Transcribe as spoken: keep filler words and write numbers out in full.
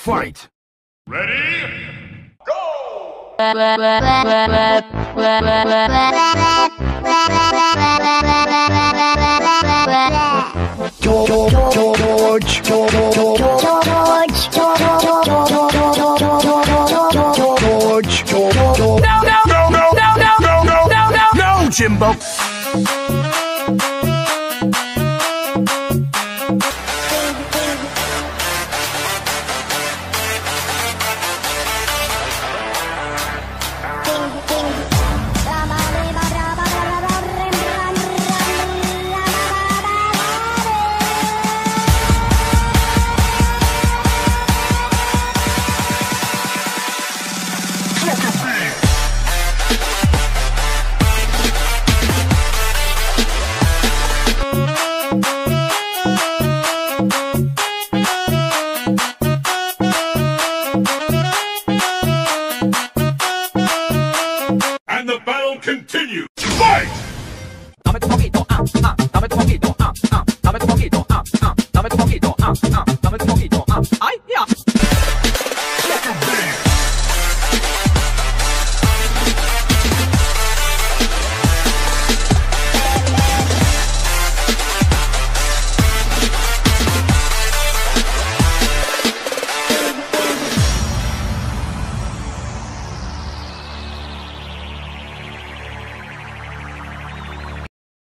Fight! Ready? Go! George, George, George, no, no, no, no, no, no, no, no, no, no, Jimbo. And the battle continues. Fight! Dame tu poquito.